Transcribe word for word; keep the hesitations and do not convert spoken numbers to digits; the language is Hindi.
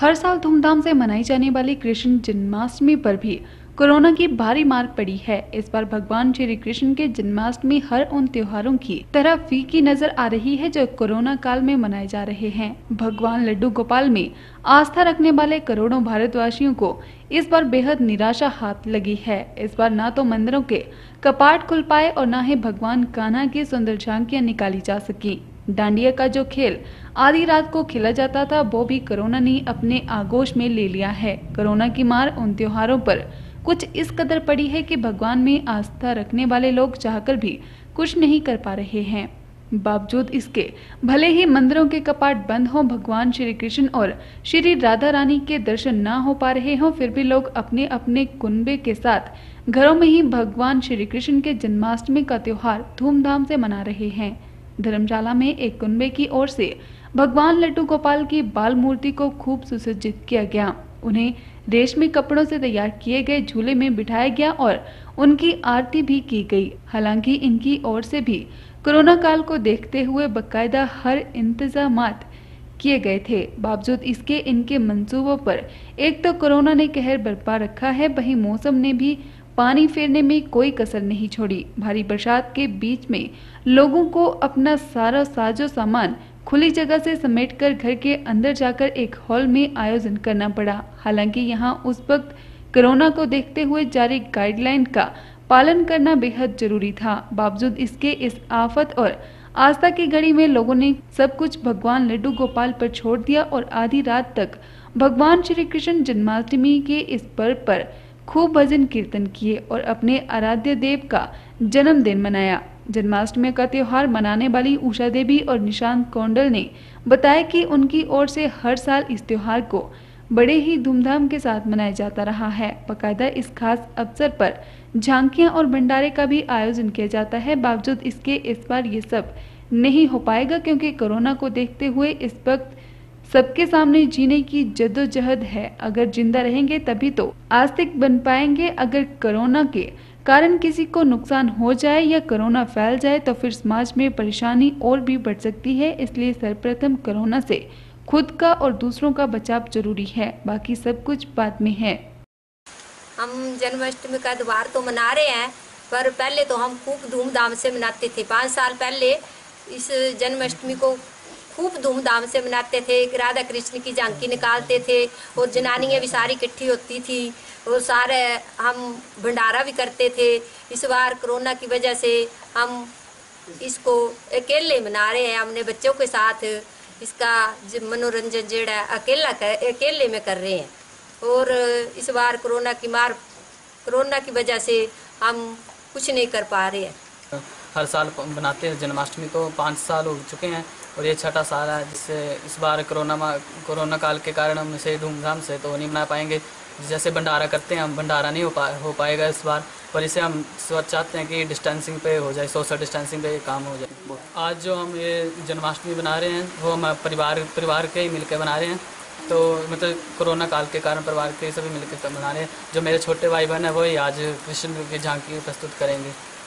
हर साल धूमधाम से मनाई जाने वाली कृष्ण जन्माष्टमी पर भी कोरोना की भारी मार पड़ी है। इस बार भगवान श्री कृष्ण के जन्माष्टमी हर उन त्योहारों की तरह फीकी नजर आ रही है जो कोरोना काल में मनाए जा रहे हैं। भगवान लड्डू गोपाल में आस्था रखने वाले करोड़ों भारतवासियों को इस बार बेहद निराशा हाथ लगी है। इस बार न तो मंदिरों के कपाट खुल पाए और न ही भगवान कान्हा की सुंदर झांकियां निकाली जा सकी। डांडिया का जो खेल आधी रात को खेला जाता था वो भी कोरोना ने अपने आगोश में ले लिया है। कोरोना की मार उन त्योहारों पर कुछ इस कदर पड़ी है कि भगवान में आस्था रखने वाले लोग चाहकर भी कुछ नहीं कर पा रहे हैं। बावजूद इसके भले ही मंदिरों के कपाट बंद हों, भगवान श्री कृष्ण और श्री राधा रानी के दर्शन ना हो पा रहे हों, फिर भी लोग अपने अपने कुनबे के साथ घरों में ही भगवान श्री कृष्ण के जन्माष्टमी का त्योहार धूमधाम से मना रहे हैं। धर्मशाला में एक कुनबे की ओर से भगवान लड्डू गोपाल की बाल मूर्ति को खूब सुसज्जित किया गया। उन्हें रेशमी कपड़ों से तैयार किए गए झूले में बिठाया गया और उनकी आरती भी की गई। हालांकि इनकी ओर से भी कोरोना काल को देखते हुए बकायदा हर इंतजामात किए गए थे। बावजूद इसके इनके मंसूबों पर एक तो कोरोना ने कहर बरपा रखा है, वहीं मौसम ने भी पानी फेरने में कोई कसर नहीं छोड़ी। भारी बरसात के बीच में लोगों को अपना सारा साजो सामान खुली जगह से समेटकर घर के अंदर जाकर एक हॉल में आयोजन करना पड़ा। हालांकि यहां उस वक्त कोरोना को देखते हुए जारी गाइडलाइन का पालन करना बेहद जरूरी था। बावजूद इसके इस आफत और आस्था की घड़ी में लोगों ने सब कुछ भगवान लड्डू गोपाल पर छोड़ दिया और आधी रात तक भगवान श्री कृष्ण जन्माष्टमी के इस पर्व पर खूब भजन कीर्तन किए और अपने आराध्य देव का जन्मदिन मनाया। जन्माष्टमी का त्योहार मनाने वाली उषा देवी और निशांत कौंडल ने बताया कि उनकी ओर से हर साल इस त्योहार को बड़े ही धूमधाम के साथ मनाया जाता रहा है। बाकायदा इस खास अवसर पर झांकियां और भंडारे का भी आयोजन किया जाता है। बावजूद इसके इस बार ये सब नहीं हो पाएगा क्योंकि कोरोना को देखते हुए इस वक्त सबके सामने जीने की जद्दोजहद है। अगर जिंदा रहेंगे तभी तो आस्तिक बन पाएंगे। अगर कोरोना के कारण किसी को नुकसान हो जाए या कोरोना फैल जाए तो फिर समाज में परेशानी और भी बढ़ सकती है। इसलिए सर्वप्रथम कोरोना से खुद का और दूसरों का बचाव जरूरी है, बाकी सब कुछ बाद में है। हम जन्माष्टमी का त्योहार तो मना रहे हैं, पर पहले तो हम खूब धूमधाम से मनाते थे। पाँच साल पहले इस जन्माष्टमी को खूब धूमधाम से मनाते थे। राधा कृष्ण की झांकी निकालते थे और जनानियाँ भी सारी इकट्ठी होती थी और सारे हम भंडारा भी करते थे। इस बार कोरोना की वजह से हम इसको अकेले मना रहे हैं। हमने बच्चों के साथ इसका मनोरंजन जेड़ा अकेला कर अकेले में कर रहे हैं और इस बार कोरोना की मार कोरोना की वजह से हम कुछ नहीं कर पा रहे हैं। हर साल बनाते हैं जन्माष्टमी को, पाँच साल हो चुके हैं और ये छठा साल है, जिससे इस बार कोरोना कोरोना काल के कारण हम इसे धूमधाम से तो नहीं मना पाएंगे। जैसे भंडारा करते हैं हम, भंडारा नहीं हो पा हो पाएगा इस बार, पर इसे हम चाहते हैं कि डिस्टेंसिंग पे हो जाए, सोशल डिस्टेंसिंग पे काम हो जाए। आज जो हम ये जन्माष्टमी बना रहे हैं वो हम परिवार परिवार के ही मिलकर बना रहे हैं। तो मतलब कोरोना काल के कारण परिवार के सभी मिलकर बना रहे हैं। जो मेरे छोटे भाई बहन हैं वो ही आज कृष्ण की झांकी प्रस्तुत करेंगे।